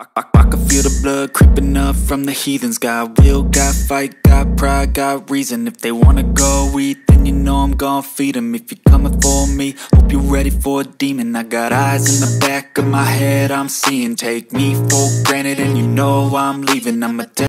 I can feel the blood creeping up from the heathens. Got will, got fight, got pride, got reason. If they wanna go eat, then you know I'm gon' feed them. If you're coming for me, hope you're ready for a demon. I got eyes in the back of my head, I'm seeing. Take me for granted and you know I'm leaving. I'm a